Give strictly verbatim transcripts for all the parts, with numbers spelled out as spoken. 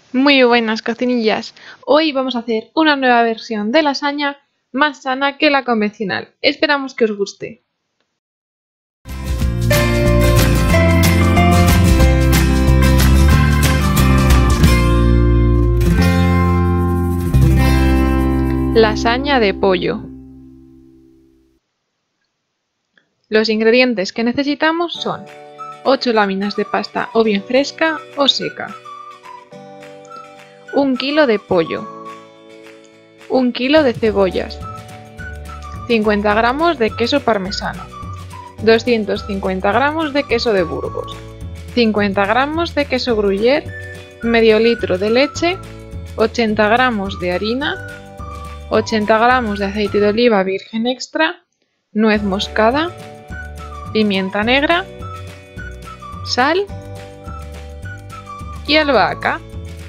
Muy buenas cocinillas, hoy vamos a hacer una nueva versión de lasaña más sana que la convencional, esperamos que os guste. Lasaña de pollo. Los ingredientes que necesitamos son ocho láminas de pasta o bien fresca o seca, un kilo de pollo, un kilo de cebollas, cincuenta gramos de queso parmesano, doscientos cincuenta gramos de queso de Burgos, cincuenta gramos de queso gruyère, medio litro de leche, ochenta gramos de harina, ochenta gramos de aceite de oliva virgen extra, nuez moscada, pimienta negra, sal y albahaca.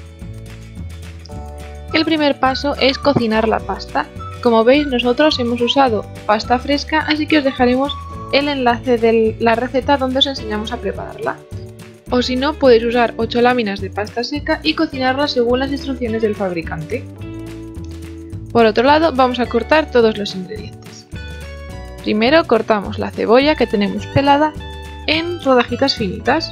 El primer paso es cocinar la pasta. Como veis, nosotros hemos usado pasta fresca, así que os dejaremos el enlace de la receta donde os enseñamos a prepararla. O si no, podéis usar ocho láminas de pasta seca y cocinarla según las instrucciones del fabricante. Por otro lado, vamos a cortar todos los ingredientes. Primero cortamos la cebolla que tenemos pelada en rodajitas finitas.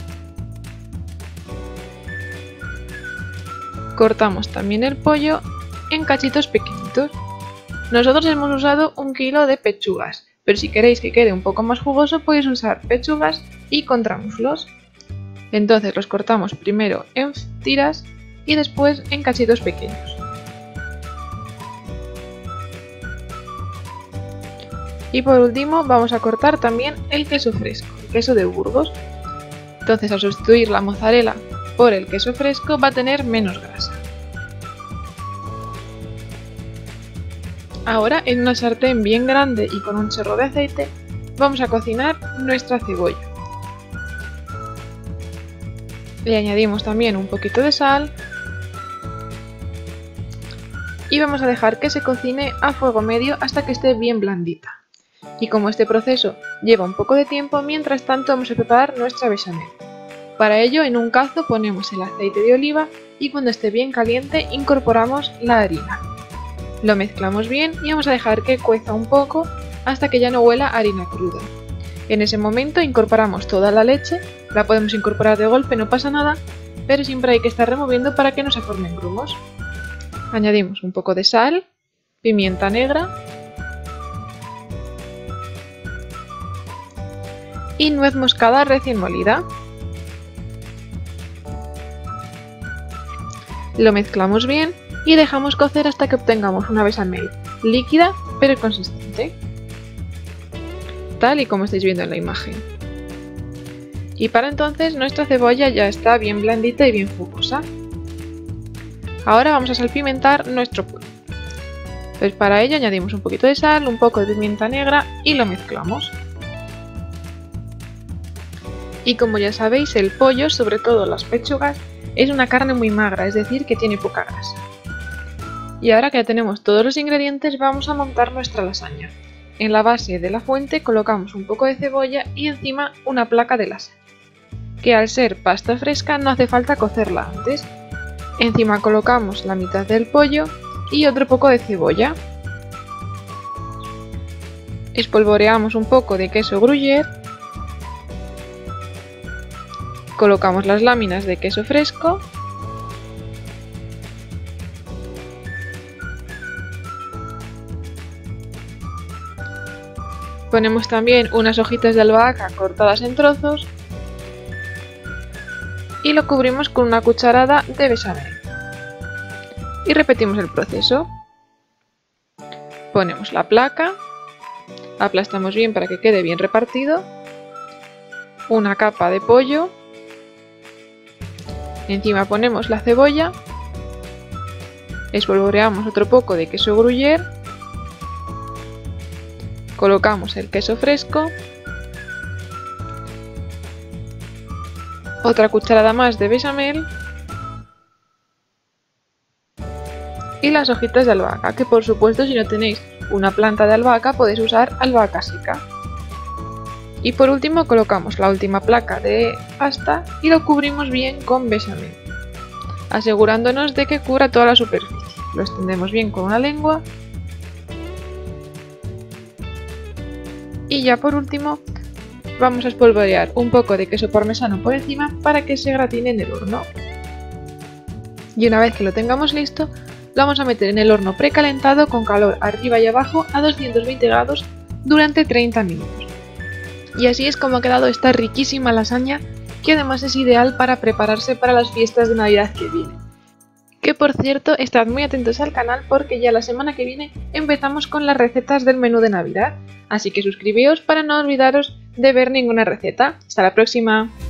Cortamos también el pollo en cachitos pequeñitos. Nosotros hemos usado un kilo de pechugas, pero si queréis que quede un poco más jugoso podéis usar pechugas y contramuslos. Entonces los cortamos primero en tiras y después en cachitos pequeños. Y por último vamos a cortar también el queso fresco, el queso de Burgos. Entonces al sustituir la mozzarella por el queso fresco va a tener menos grasa. Ahora en una sartén bien grande y con un chorro de aceite vamos a cocinar nuestra cebolla. Le añadimos también un poquito de sal y vamos a dejar que se cocine a fuego medio hasta que esté bien blandita. Y como este proceso lleva un poco de tiempo, mientras tanto vamos a preparar nuestra bechamel. Para ello, en un cazo ponemos el aceite de oliva y cuando esté bien caliente incorporamos la harina. Lo mezclamos bien y vamos a dejar que cueza un poco hasta que ya no huela a harina cruda. En ese momento incorporamos toda la leche, la podemos incorporar de golpe, no pasa nada, pero siempre hay que estar removiendo para que no se formen grumos. Añadimos un poco de sal, pimienta negra y nuez moscada recién molida. Lo mezclamos bien y dejamos cocer hasta que obtengamos una bechamel líquida pero consistente, tal y como estáis viendo en la imagen. Y para entonces nuestra cebolla ya está bien blandita y bien jugosa. Ahora vamos a salpimentar nuestro pollo. Pues para ello añadimos un poquito de sal, un poco de pimienta negra y lo mezclamos. Y como ya sabéis, el pollo, sobre todo las pechugas, es una carne muy magra, es decir, que tiene poca grasa. Y ahora que ya tenemos todos los ingredientes, vamos a montar nuestra lasaña. En la base de la fuente colocamos un poco de cebolla y encima una placa de lasaña, que al ser pasta fresca no hace falta cocerla antes. Encima colocamos la mitad del pollo y otro poco de cebolla. Espolvoreamos un poco de queso gruyère. Colocamos las láminas de queso fresco ponemos también unas hojitas de albahaca cortadas en trozos y lo cubrimos con una cucharada de bechamel y repetimos el proceso. Ponemos la placa, aplastamos bien para que quede bien repartido, una capa de pollo. Encima ponemos la cebolla, espolvoreamos otro poco de queso gruyère, colocamos el queso fresco, otra cucharada más de bechamel y las hojitas de albahaca, que por supuesto si no tenéis una planta de albahaca podéis usar albahaca seca. Y por último colocamos la última placa de pasta y lo cubrimos bien con bechamel. asegurándonos de que cubra toda la superficie. Lo extendemos bien con una lengua. Y ya por último, vamos a espolvorear un poco de queso parmesano por encima para que se gratine en el horno. Y una vez que lo tengamos listo, lo vamos a meter en el horno precalentado con calor arriba y abajo a doscientos veinte grados durante treinta minutos. Y así es como ha quedado esta riquísima lasaña, que además es ideal para prepararse para las fiestas de Navidad que vienen. Que por cierto, estad muy atentos al canal porque ya la semana que viene empezamos con las recetas del menú de Navidad, así que suscribíos para no olvidaros de ver ninguna receta. ¡Hasta la próxima!